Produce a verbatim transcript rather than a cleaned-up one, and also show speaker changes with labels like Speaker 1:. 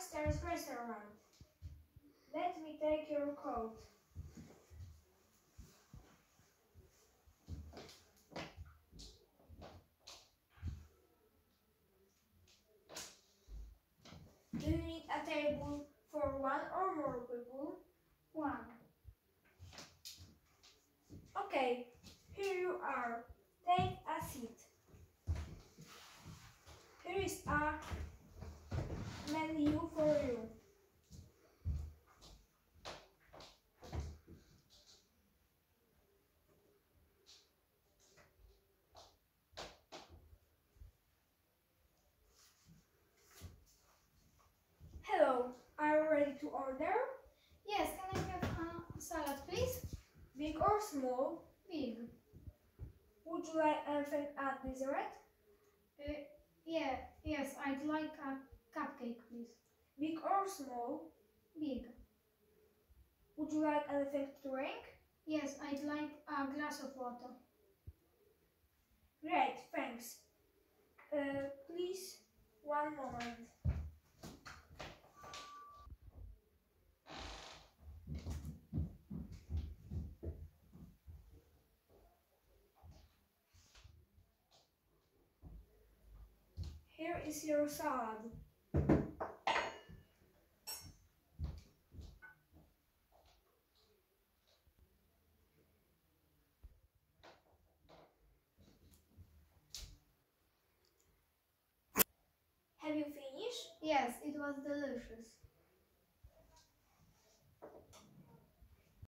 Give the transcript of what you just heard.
Speaker 1: five-star restaurant. Let me take your coat. Do you need a table for one or more people?
Speaker 2: One.
Speaker 1: Okay, here you are. Take a seat. Here is a menu for you. Hello, are you ready to order?
Speaker 2: Yes, can I have a salad, please?
Speaker 1: Big or small?
Speaker 2: Big.
Speaker 1: Would you like anything at dessert?
Speaker 2: Uh, yeah, yes, I'd like a cupcake, please.
Speaker 1: Big or small?
Speaker 2: Big.
Speaker 1: Would you like anything to drink?
Speaker 2: Yes, I'd like a glass of water.
Speaker 1: Great, thanks. Uh, please, one moment. Here is your salad. Have you finished?
Speaker 2: Yes, it was delicious.